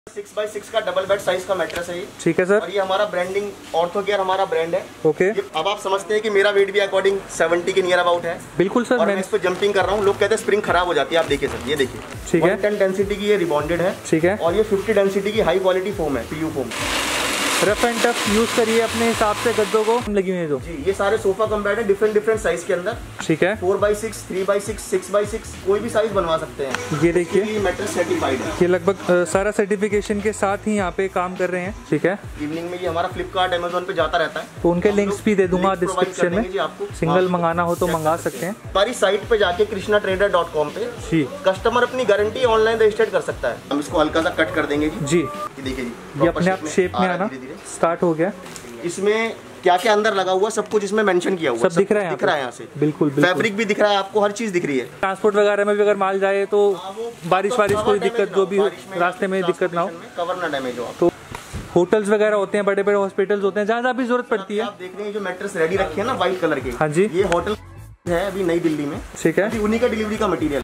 6x6 का double bed size का mattress है ये। ठीक है सर। और ये हमारा ब्रांडिंग ऑर्थो केयर हमारा ब्रांड है। ओके। अब आप समझते हैं कि मेरा वेट भी अकॉर्डिंग 70 के नियर अबाउट है। बिल्कुल सर। और मैं इस पे जंपिंग कर रहा हूँ। लोग कहते हैं स्प्रिंग खराब हो जाती है, आप देखिए सर, ये देखिए। ठीक है। 110 डेंसिटी की ये रिबॉन्डेड है। ठीक है। और ये 50 डेंसिटी की हाई क्वालिटी फोम है, PU फोम। रफ एंड टफ यूज करिए अपने हिसाब से गद्दों को लगी हुई है जो। जी, ये सारे सोफा कम बेड है डिफरेंट साइज के अंदर। ठीक है। 4x6, 3x6, 6x6 कोई भी साइज बनवा सकते हैं। ये देखिए, ये मैट्रेस सर्टिफाइड है। ये लगभग सारा सर्टिफिकेशन के साथ ही यहाँ पे काम कर रहे हैं। ठीक है। इवनिंग में ये हमारा फ्लिपकार्ट अमेजोन पे जाता रहता है, तो उनके लिंक्स भी दे दूंगा डिस्क्रिप्शन में। आपको सिंगल मंगाना हो तो मंगा सकते हैं। हमारी साइट पे जाके krishnatrader.com पे जी कस्टमर अपनी गारंटी ऑनलाइन रजिस्टर कर सकता है। हम इसको हल्का सा कट कर देंगे जी। ये देखिए जी, ये अपने आप शेप में आना स्टार्ट हो गया। इसमें क्या क्या अंदर लगा हुआ सब कुछ इसमें मेंशन किया हुआ सब दिख रहा है यहाँ से। बिल्कुल। फैब्रिक भी दिख रहा है आपको, हर चीज दिख रही है। ट्रांसपोर्ट वगैरह में भी अगर माल जाए तो बारिश कोई दिक्कत जो भी रास्ते में दिक्कत ना हो, कवर ना डैमेज हो। तो होटल्स वगैरह होते हैं, बड़े बड़े हॉस्पिटल्स होते हैं, जहाँ जहाँ भी जरूरत पड़ती है। आप देख रहे हैं जो मैट्रेस रेडी रखी है ना व्हाइट कलर की। हाँ जी। ये होटल है अभी नई दिल्ली में। ठीक है। उन्हीं का डिलीवरी का मटेरियल।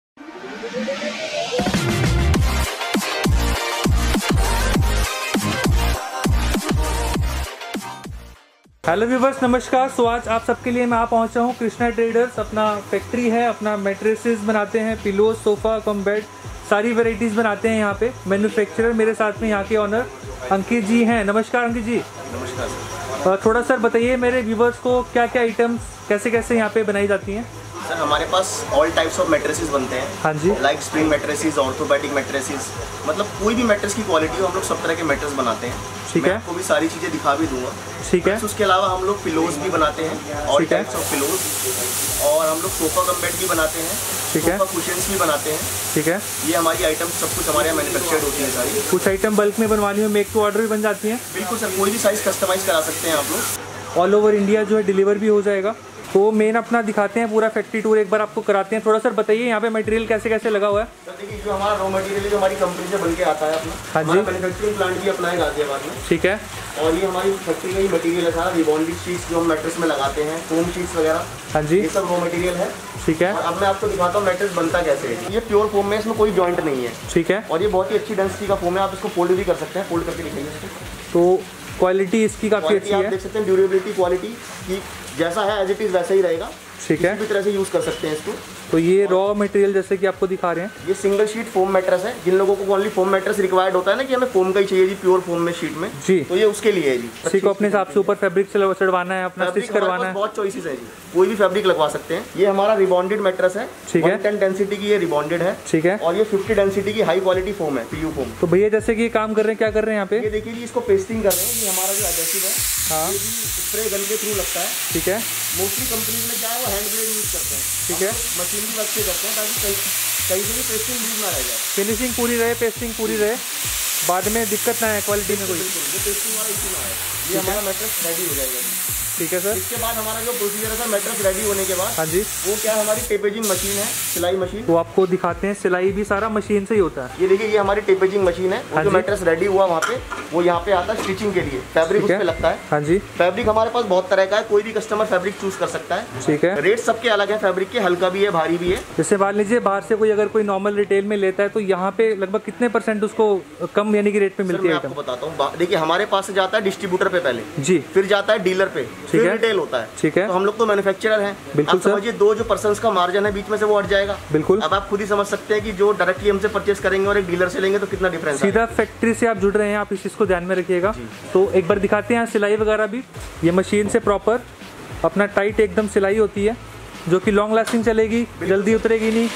हेलो व्यूवर्स, नमस्कार। सो आज आप सबके लिए मैं आ पहुंचा हूं कृष्णा ट्रेडर्स। अपना फैक्ट्री है, अपना मैट्रेसेस बनाते हैं, पिलो, सोफा कम बेड, सारी वेराइटीज बनाते हैं यहाँ पे। मैन्युफैक्चरर मेरे साथ में यहाँ के ऑनर अंकित जी हैं। नमस्कार अंकित जी। नमस्कार सर। थोड़ा सर बताइए मेरे व्यूवर्स को क्या क्या आइटम्स कैसे कैसे यहाँ पे बनाई जाती हैं। सर हमारे पास ऑल टाइप्स ऑफ मैट्रेसेस बनते हैं। हाँ जी। Like spring mattresses, orthopaedic mattresses, मतलब कोई भी मैट्रेस की क्वालिटी हो, हम लोग सब तरह के मैट्रेस बनाते हैं। ठीक है। आपको भी सारी चीजें दिखा भी दूंगा। ठीक है। उसके अलावा हम लोग पिलोज भी बनाते हैं, ऑल टाइप्स ऑफ पिलोज। और हम लोग सोफा कम बेड भी बनाते हैं। ठीक है। सोफा कुशन्स भी बनाते हैं। ठीक है। ये हमारी आइटम सब कुछ हमारे यहाँ मैन्युफैक्चर्ड होती है सारी। कुछ आइटम बल्क में बनवानी हो, मेक टू ऑर्डर भी बन जाती है। बिल्कुल सर, कोई भी साइज कस्टमाइज करा सकते हैं आप लोग। ऑल ओवर इंडिया जो है डिलीवर भी हो जाएगा। तो मेन अपना दिखाते हैं पूरा फैक्ट्री टूर एक बार आपको कराते हैं। थोड़ा सर बताइए यहाँ पे मटेरियल कैसे कैसे लगा हुआ है। सर देखिए, जो हमारा रॉ मटेरियल है जो हमारी कंपनी से बन के आता है अपना। हाँ जी। मैन्युफैक्चरिंग प्लांट भी अपना है गाजियाबाद में। ठीक है। और ये हमारी फैक्ट्री का ही मटेरियल है सारा। रिबॉन्डिंग शीट्स जो हम मैट्रेस में लगाते हैं, फोम शीट्स वगैरह। हाँ जी। ये सब रॉ मटेरियल है। ठीक है। और अब मैं आपको दिखाता हूँ मैट्रेस बनता कैसे है। ये प्योर फोम में, इसमें कोई जॉइंट नहीं है। ठीक है। और ये बहुत ही अच्छी डेंसिटी का फोम है। आप इसको फोल्ड भी कर सकते हैं, फोल्ड करके दिखाइए इसको। तो क्वालिटी इसकी काफ़ी अच्छी आप है। देख सकते हैं ड्यूरेबिलिटी क्वालिटी की, जैसा है एज इट इज वैसा ही रहेगा। ठीक है। किसी भी तरह से यूज कर सकते हैं इसको। तो ये रॉ मटेरियल जैसे कि आपको दिखा रहे हैं, ये सिंगल शीट फोम मैट्रेस है। जिन लोगों को ओनली फोम मैट्रेस रिक्वायर्ड होता है ना कि हमें फोम का ही चाहिए जी, प्योर फोम में शीट में जी, तो ये उसके लिए है जी। किसी को अपने हिसाब से ऊपर फैब्रिक चढ़वाना है, अपना स्टिच करवाना है, बहुत चॉइसेस है जी, कोई भी फैब्रिक लगवा सकते हैं। ये हमारा रिबॉन्डेड मैट्रेस है। ठीक है। 110 डेंसिटी की ये रिबॉन्डेड है। ठीक है। और ये 50 डेंसिटी की हाई क्वालिटी फोम है, PU फोम। तो भैया जैसे कि काम कर रहे हैं, क्या कर रहे हैं यहाँ पे? ये देखिए जी, इसको पेस्टिंग कर रहे हैं। ये हमारा जो एडहेसिव है, हाँ, ये भी स्प्रे गन के थ्रू लगता है। ठीक है। मोस्टली कंपनीज में क्या है, वो हैंड ब्लेड यूज करते हैं। ठीक है। मशीनरी वर्क से करते हैं ताकि कहीं से भी पेस्टिंग लूज ना रह जाए। फिनिशिंग पूरी रहे, पेस्टिंग पूरी रहे, बाद में दिक्कत ना है क्वालिटी में कोई। ये पेस्टिंग वाला इशू ना आए। ये हमारा मैट्रेस रेडी हो जाएगा। ठीक है सर। इसके बाद हमारा जो प्रोसीजर है मैट्रेस रेडी होने के बाद, हाँ जी, वो क्या है, हमारी टेपेजिंग मशीन है, सिलाई मशीन। वो आपको दिखाते हैं, सिलाई भी सारा मशीन से ही होता है। ये देखिए, ये हमारी टेपेजिंग मशीन है। हाँ जो जी। मैट्रेस रेडी हुआ वहाँ पे, वो यहाँ पे आता है स्टिचिंग के लिए। फैब्रिक उस पे लगता है। हाँ जी। फैब्रिक हमारे पास बहुत तरह का है, कोई भी कस्टमर फैब्रिक चूज कर सकता है। ठीक है। रेट सबके अलग है फैब्रिक के, हल्का भी है, भारी भी है। जैसे मान लीजिए बाहर से कोई अगर कोई नॉर्मल रिटेल में लेता है तो यहाँ पे लगभग कितने % उसको कम यानी कि रेट पे मिलती है मैं आपको बताता हूँ। देखिए, हमारे पास से जाता है डिस्ट्रीब्यूटर पे पहले जी, फिर जाता है डीलर पे, फिर रिटेल होता है। ठीक है। तो हम लोग तो मैन्युफैक्चरर हैं। बिल्कुल आप समझिए, दो जो पर्सन्स का मार्जिन है बीच में से वो हट जाएगा। बिल्कुल। अब आप खुद ही समझ सकते हैं कि जो डायरेक्टली हमसे परचेस करेंगे और एक डीलर से लेंगे तो कितना डिफरेंस है। सीधा फैक्ट्री से आप जुड़ रहे हैं, आप इस चीज़ को ध्यान में रखिएगा। तो एक बार दिखाते हैं सिलाई वगैरह भी। ये मशीन से प्रॉपर अपना टाइट एकदम सिलाई होती है, जो कि लॉन्ग लास्टिंग चलेगी, जल्दी उतरेगी नहीं।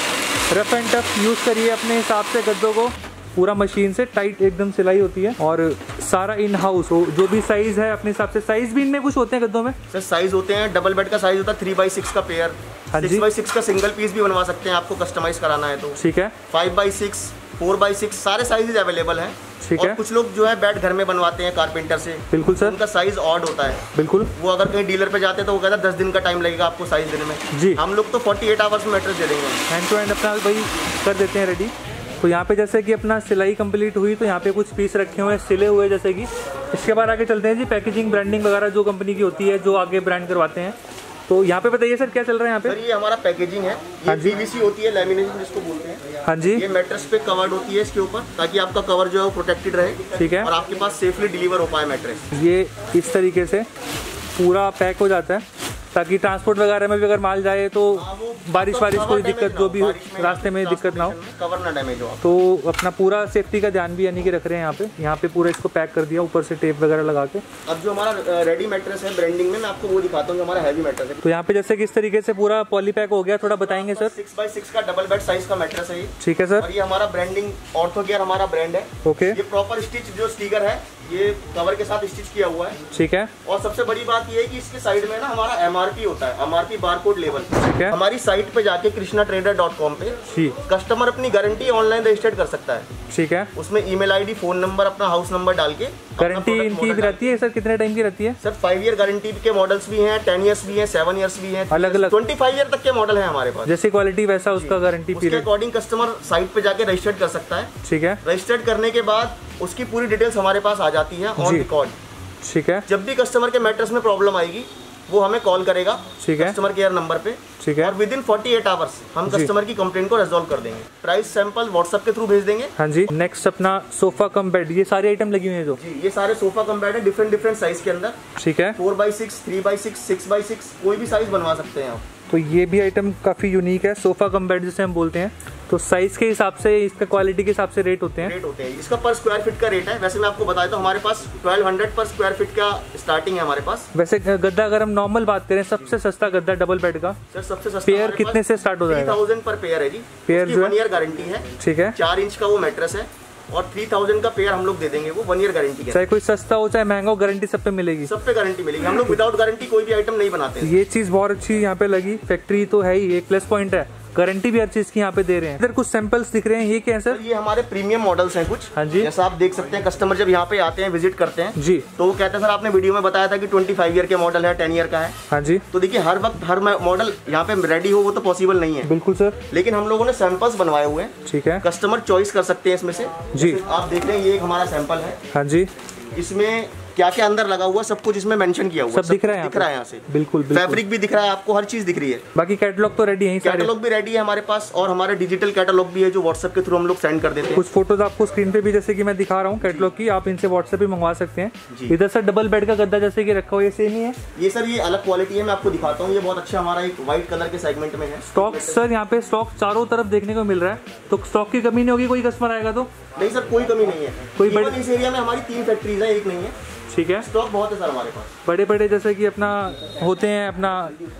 रफ एंड टफ यूज़ करिए अपने हिसाब से गद्दों को। पूरा मशीन से टाइट एकदम सिलाई होती है और सारा इन हाउस हो, जो भी साइज है अपने हिसाब से। साइज भी इनमें कुछ होते हैं गद्दों में सर? साइज होते हैं, डबल बेड का साइज होता है 3x6 का पेयर। हाँ जी। 6x6 का सिंगल पीस भी बनवा सकते हैं, आपको कस्टमाइज कराना है तो। ठीक है। 5x6, 4x6 सारे साइजेज अवेलेबल हैं। ठीक और है। कुछ लोग जो है बेड घर में बनवाते हैं कारपेंटर से। बिल्कुल सर। उनका साइज ऑड होता है। बिल्कुल। वो अगर कहीं डीलर पे जाते हैं तो वो कहता है 10 दिन का टाइम लगेगा आपको साइज देने में। जी। हम लोग तो 48 आवर्स में मैट्रेस दे देंगे। हैंड टू हैंड अपना वही कर देते हैं रेडी। तो यहाँ पे जैसे कि अपना सिलाई कंप्लीट हुई तो यहाँ पे कुछ पीस रखे हुए हैं सिले हुए जैसे कि। इसके बाद आगे चलते हैं जी, पैकेजिंग ब्रांडिंग वगैरह जो कंपनी की होती है, जो आगे ब्रांड करवाते हैं। तो यहाँ पे बताइए सर क्या चल रहा है यहाँ पे? सर ये हमारा पैकेजिंग है, ये पीवीसी होती है, लैमिनेशन जिसको बोलते हैं। हाँ जी। ये मैट्रेस पे कवर्ड होती है इसके ऊपर, ताकि आपका कवर जो है वो प्रोटेक्टेड रहे। ठीक है। और आपके पास सेफली डिलीवर हो पाए मैट्रेस। ये इस तरीके से पूरा पैक हो जाता है, ताकि ट्रांसपोर्ट वगैरह में भी अगर माल जाए तो बारिश कोई दिक्कत, जो भी रास्ते में दिक्कत ना हो, कवर ना डैमेज हो। तो अपना पूरा सेफ्टी का ध्यान भी यानी कि रख रहे हैं यहाँ पे पूरा इसको पैक कर दिया, ऊपर से टेप वगैरह लगा के। अब जो हमारा रेडी मैट्रेस है ब्रांडिंग में, मैं आपको वो दिखाता हूँ जो हमारा हैवी मैट्रेस है। तो यहाँ पे जैसे किस तरीके से पूरा पॉली पैक हो गया, थोड़ा बताएंगे सर? 6x6 का डबल बेड साइज का मैट्रेस है ये। ठीक है सर। और ये हमारा ब्रांडिंग ऑर्थो केयर हमारा ब्रांड है। ओके। ये प्रॉपर स्टिच जो स्टिकर है ये कवर के साथ स्टिच किया हुआ है। ठीक है। और सबसे बड़ी बात ये है कि इसके साइड में ना हमारा MRP होता है, MRP बारकोड लेवल। ठीक है। हमारी साइट पे जाके krishnatrader.com पे कस्टमर अपनी गारंटी ऑनलाइन रजिस्टर्ड कर सकता है। ठीक है। उसमें ईमेल आईडी, फोन नंबर, अपना हाउस नंबर डाल के। गारंटी इनकी भी रहती है सर? कितने टाइम की रहती है सर? 5 ईयर गारंटी के मॉडल्स भी हैं, 10 ईयर्स भी हैं, 7 ईयर्स भी हैं, अलग अलग 25 ईयर तक के मॉडल है हमारे पास। जैसी क्वालिटी वैसा उसका गारंटी उसके पीरियड। अकॉर्डिंग कस्टमर साइट पे जाके रजिस्टर्ड कर सकता है। ठीक है। रजिस्टर्ड करने के बाद उसकी पूरी डिटेल्स हमारे पास आ जाती है ऑन रिकॉर्ड। ठीक है। जब भी कस्टमर के मैट्रेस में प्रॉब्लम आएगी वो हमें कॉल करेगा। ठीक है। कस्टमर केयर नंबर पे। ठीक है। और विद इन 48 आवर्स हम कस्टमर की कंप्लेंट को रिजॉल्व कर देंगे। प्राइस सैंपल व्हाट्सएप के थ्रू भेज देंगे। हाँ जी। नेक्स्ट अपना सोफा कम बेड, ये सारी आइटम लगी हुई है जो जी, ये सारे सोफा कम बेड है डिफरेंट साइज के अंदर। ठीक है। 4x6, 3x6, 6x6 कोई भी साइज बनवा सकते हैं आप। तो ये भी आइटम काफी यूनिक है, सोफा कम बेड जिसे हम बोलते हैं। तो साइज के हिसाब से, इसका क्वालिटी के हिसाब से रेट होते हैं। इसका पर स्क्वायर फीट का रेट है। वैसे मैं आपको बताया तो हमारे पास 1200 पर स्क्वायर फीट का स्टार्टिंग है हमारे पास। वैसे गद्दा अगर हम नॉर्मल बात करें, सबसे सस्ता गद्दा डबल बेड का सर सबसे सस्ता पेयर कितने से स्टार्ट हो जाएगा? 3000 पर पेयर है जी। पेयर जो 1 ईयर गारंटी है। ठीक है। 4 इंच का वो मैट्रेस है और 3000 का पेयर हम लोग दे देंगे, वो 1 ईयर गारंटी है। चाहे कोई सस्ता हो चाहे महंगा हो, गारंटी सब पे मिलेगी। सब पे गारंटी मिलेगी। हम लोग विदाउट गारंटी कोई भी आइटम नहीं बनाते। ये चीज बहुत अच्छी यहाँ पे लगी, फैक्ट्री तो है ही, एक प्लस पॉइंट है, गारंटी भी हर चीज की यहाँ पे दे रहे हैं। इधर कुछ सैंपल्स दिख रहे हैं, ये क्या है सर? ये हमारे प्रीमियम मॉडल्स हैं कुछ। हाँ जी। जैसा आप देख सकते हैं, कस्टमर जब यहाँ पे आते हैं, विजिट करते हैं जी, तो वो कहते हैं सर आपने वीडियो में बताया था कि 25 ईयर के मॉडल है, 10 ईयर का है। हाँ जी। तो देखिए हर वक्त हर मॉडल यहाँ पे रेडी हो वो तो पॉसिबल नहीं है। बिल्कुल सर। लेकिन हम लोगों ने सैंपल्स बनवाए हुए हैं। ठीक है। कस्टमर चॉइस कर सकते हैं इसमें से। जी। आप देख रहे हैं ये एक हमारा सैंपल है। हाँ जी। इसमें क्या क्या अंदर लगा हुआ सब कुछ इसमें मेंशन किया हुआ सब दिख रहा है यहाँ से। बिल्कुल। फैब्रिक भी दिख रहा है आपको, हर चीज दिख रही है। बाकी कैटलॉग तो रेडी है, कैटलॉग भी रेडी है हमारे पास और हमारे डिजिटल कैटलॉग भी है जो व्हाट्सएप के थ्रू हम लोग सेंड कर देते हैं। कुछ फोटोज आपको स्क्रीन पे भी जैसे कि मैं दिखा रहा हूँ कैटलॉग की, आप इनसे व्हाट्सएप भी मंगवा सकते हैं। इधर सर डबल बेड का गद्दा जैसे कि रखा हुआ ये सेम ही है? ये सर ये अलग क्वालिटी है, मैं आपको दिखाता हूँ। ये बहुत अच्छा हमारा एक व्हाइट कलर के सेगमेंट में है। स्टॉक सर यहाँ पे स्टॉक चारों तरफ देखने को मिल रहा है, तो स्टॉक की कमी नहीं होगी कोई कस्टमर आएगा तो? नहीं सर कोई कमी नहीं है। कोई इस एरिया में हमारी 3 फैक्ट्रीज है, एक नहीं है। ठीक है। स्टॉक बहुत है सर हमारे पास। बड़े बड़े जैसे कि अपना होते हैं, अपना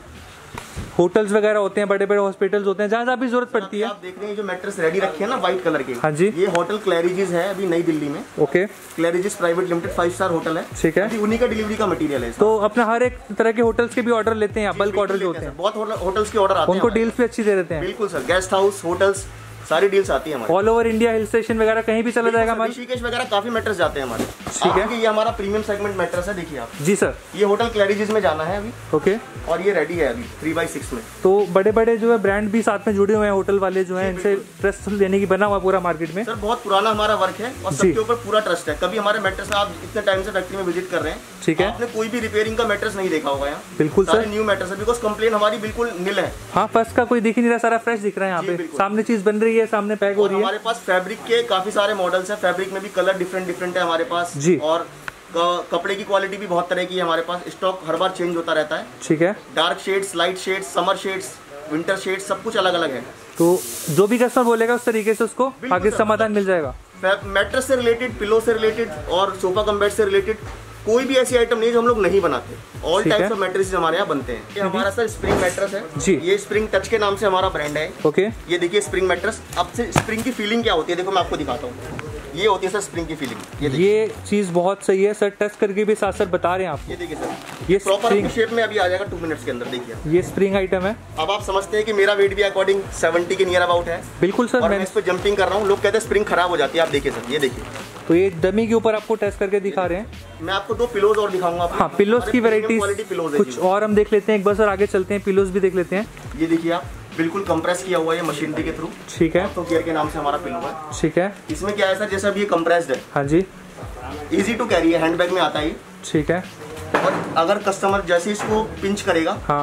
होटल्स वगैरह होते हैं, बड़े बड़े हॉस्पिटल्स होते हैं, जहाँ जहाँ भी जरूरत पड़ती है। आप देख रहे हैं जो मैट्रेस रेडी रखे हैं ना व्हाइट कलर के। हाँ जी। ये होटल क्लैरिजिस है अभी नई दिल्ली में। Okay. Claridges private limited 5 star hotel है। ठीक है। उन्हीं का डिलीवरी का मटेरियल है। तो अपना हर एक तरह के होटल्स के भी ऑर्डर लेते हैं, बल्क ऑर्डर जो होते हैं? बहुत होटल्स के ऑर्डर आते हैं, उनको डील्स भी अच्छी दे देते हैं। बिल्कुल सर, गेस्ट हाउस, होटल्स सारी डील्स आती है हमारी। All over India hill station वगैरह कहीं भी चला जाएगा हमारे? ऋषिकेश वगैरह काफी मैट्रेस जाते हैं हमारे। ठीक है। ये हमारा प्रीमियम सेगमेंट मैट्रेस है, देखिए आप। जी सर। ये होटल क्लैरिजिस में जाना है अभी। ओके। और ये रेडी है अभी 3x6 में। तो बड़े बड़े जो है ब्रांड भी साथ में जुड़े हुए हैं, होटल वाले जो हैं, इनसे ट्रस्ट लेने की बना हुआ पूरा मार्केट में। सर बहुत पुराना हमारा वर्क है और सबके ऊपर पूरा ट्रस्ट है। कभी हमारे मैट्रेस आप इतने टाइम से फैक्ट्री में विजिट कर रहे हैं, ठीक है, आपने कोई भी रिपेयरिंग का मैट्रेस नहीं देखा होगा यहाँ। बिल्कुल सर, न्यू मैट्रेस है, बिकॉज कंप्लेन हमारी बिल्कुल नील है। हाँ, फर्स्ट का कोई दिख ही नहीं रहा, सारा फ्रेश दिख रहा है यहाँ पे। सामने चीज बन रही है, सामने पैक हो रही है। हमारे पास फैब्रिक के काफी सारे मॉडल्स हैं। फैब्रिक में भी कलर डिफरेंट है हमारे पास जी। और कपड़े की क्वालिटी भी बहुत तरह की है हमारे पास। स्टॉक हर बार चेंज होता रहता है। ठीक है। Dark shades, light shades, summer shades, winter shades, सब कुछ अलग अलग है। तो जो भी कस्टमर बोलेगा उस तरीके से उसको आगे समाधान मिल जाएगा। मैट्रेस से रिलेटेड, पिलो से रिलेटेड और सोफा कम बेड से रिलेटेड कोई भी ऐसी आइटम नहीं जो हम लोग नहीं बनाते। ऑल टाइप्स ऑफ मैट्रेसेस हमारे यहाँ बनते हैं। ये हमारा सर स्प्रिंग मैट्रेस है जी। ये स्प्रिंग टच के नाम से हमारा ब्रांड है। ओके। ये देखिए स्प्रिंग मैट्रेस। अब से स्प्रिंग की फीलिंग क्या होती है देखो मैं आपको दिखाता हूँ। ये होती है सर स्प्रिंग की फीलिंग। ये चीज बहुत सही है सर, टच करके भी साथ साथ बता रहे हैं आप। ये देखिए सर, ये प्रॉपर शेप में अभी आ जाएगा 2 मिनट्स के अंदर। देखिए ये स्प्रिंग आइटम है। अब आप समझते हैं कि मेरा वेट भी अकॉर्डिंग 70 के नियर अबाउट है। बिल्कुल सर। मैं इस पे जंपिंग कर रहा हूँ। लोग कहते हैं स्प्रिंग खराब हो जाती है। आप देखिए सर, ये देखिए। तो ये डमी के ऊपर आपको टेस्ट करके दिखा रहे हैं। मैं आपको 2 पिलोज और दिखाऊंगा। हाँ, पिलोज की वैरायटी कुछ और हम देख लेते हैं एक बार सर, आगे चलते हैं, पिलोज भी देख लेते हैं। ये देखिए आप, बिल्कुल कंप्रेस किया हुआ है मशीनरी के थ्रू। ठीक है। तो केयर के नाम से हमारा पिलो है। ठीक है। इसमें क्या है सर, जैसा अभी ये कंप्रेस्ड है। हाँ जी। इजी टू कैरी है, हैंडबैग में आता है। ठीक है। और अगर कस्टमर जैसे इसको पिंच करेगा, हाँ,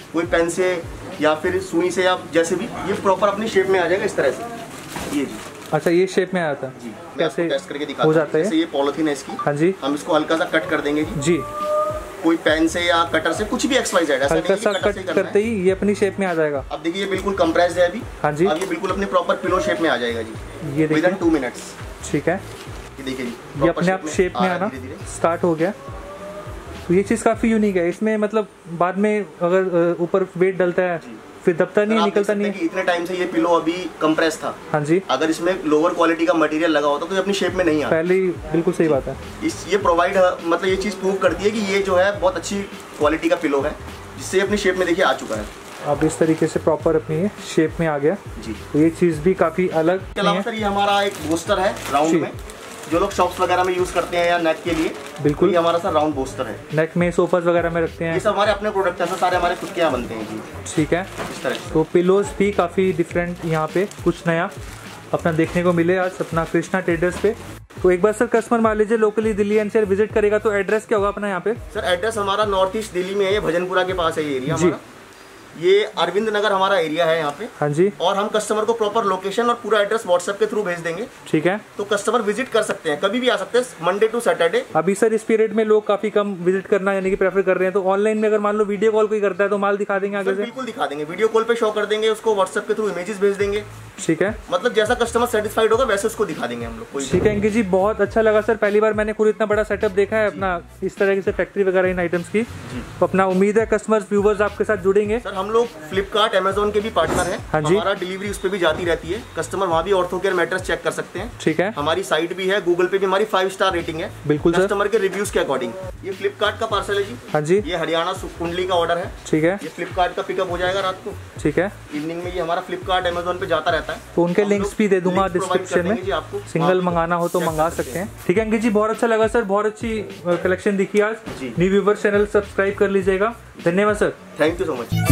कोई पेन से या फिर सुई से या जैसे भी, ये प्रॉपर अपनी शेप में आ जाएगा इस तरह से। ये जी, अच्छा ये शेप में आया था जी, कैसे टेस्ट करके दिखाता हो जाता है? जैसे ये पॉलिथीन है इसकी, हाँ जी, हम इसको हल्का सा कट कर देंगे जी। जी, कोई पेन से या कटर से, कुछ भी XYZ, ऐसा हल्का सा कट करते ही ये अपनी शेप में आ जाएगा। अब देखिए ये बिल्कुल कंप्रेस्ड है अभी। हाँ जी, अब ये बिल्कुल अपने प्रॉपर पिलो शेप में आ जाएगा जी, ये देखिए 2 मिनट्स। ठीक है, ये देखिए जी, ये अपने आप शेप में आना स्टार्ट हो गया। तो ये चीज़ काफ़ी यूनिक है इसमें, मतलब बाद में अगर ऊपर वेट डलता है फिर दबता नहीं, निकलता नहीं। इतने टाइम से ये पिलो अभी कंप्रेस था। हाँ जी, अगर इसमें लोअर क्वालिटी का मटेरियल लगा होता तो ये अपनी शेप में नहीं आता। पहले ही बिल्कुल सही बात है। ये प्रोवाइड, मतलब ये चीज़ प्रूव करती है कि ये जो है बहुत अच्छी क्वालिटी का पिलो है, जिससे अपनी शेप में देखिए आ चुका है। अब इस तरीके से प्रॉपर अपनी शेप में आ गया जी। तो ये चीज़ भी काफ़ी अलग है। सर ये हमारा एक बोस्टर है राउंड में, जो लोग शॉप्स वगैरह में यूज करते हैं या नेक के लिए, बिल्कुल ये हमारा सर राउंड बोस्टर है। नेक में सोफास वगैरह में रखते हैं, ये सब हमारे अपने प्रोडक्ट हैं सर, सारे हमारे खुद के यहाँ बनते हैं जी। ठीक है, इस तरह से। तो पिलोज भी काफ़ी डिफरेंट यहाँ पे कुछ नया अपना देखने को मिले आज अपना कृष्णा ट्रेडर्स पे। तो एक बार सर कस्टमर मान लीजिए लोकली दिल्ली एनसीआर विजिट करेगा तो एड्रेस क्या होगा अपना यहाँ पे? सर एड्रेस हमारा नॉर्थ ईस्ट दिल्ली में है, ये भजनपुरा के पास है ये एरिया हमारा। ये अरविंद नगर हमारा एरिया है यहाँ पे। हाँ जी, और हम कस्टमर को प्रॉपर लोकेशन और पूरा एड्रेस व्हाट्सएप के थ्रू भेज देंगे। ठीक है, तो कस्टमर विजिट कर सकते हैं, कभी भी आ सकते हैं, मंडे टू सैटरडे। अभी सर इस पीरियड में लोग काफी कम विजिट करना यानी कि प्रेफर कर रहे हैं, तो ऑनलाइन में अगर मान लो वीडियो कॉल कोई करता है तो माल दिखा देंगे आगे से? बिल्कुल दिखा देंगे, वीडियो कॉल पे शो कर देंगे उसको, व्हाट्सएप के थ्रू इमेजेस भेज देंगे। ठीक है, मतलब जैसा कस्टमर सेटिस्फाइड होगा वैसे उसको दिखा देंगे हम लोग। ठीक है अंकित जी, बहुत अच्छा लगा सर, पहली बार मैंने खुद इतना बड़ा सेटअप देखा है अपना इस तरह से फैक्ट्री वगैरह इन आइटम्स की। तो अपना उम्मीद है कस्टमर्स व्यूवर्स आपके साथ जुड़ेंगे। सर हम लोग फ्लिपकार्ट अमेजोन के भी पार्टनर हैं। हाँ जी, हमारा डिलीवरी उस पर भी जाती रहती है, कस्टमर वहाँ भी ऑर्थो केयर मैट्रेस चेक कर सकते हैं। ठीक है, हमारी साइट भी है, गूगल पे भी हमारी 5 स्टार रेटिंग है बिल्कुल कस्टमर के रिव्यूज के अकॉर्डिंग। ये फ्लिपकार्ट का पार्सल है जी। हाँ जी, ये हरियाणा कुंडली का ऑर्डर है। ठीक है, ये फ्लिपकार्ट का पिकअप हो जाएगा रात को। ठीक है, इवनिंग में ये हमारा फ्लिपकार्ट अमेजोन पे जाता रहता है, तो उनके लिंक्स भी दे दूंगा डिस्क्रिप्शन में, सिंगल मंगाना हो तो मंगा सकते हैं। ठीक है अंकित जी, बहुत अच्छा लगा सर, बहुत अच्छी कलेक्शन दिखी आज। न्यू व्यूवर चैनल सब्सक्राइब कर लीजिएगा। धन्यवाद sir, thank you so much.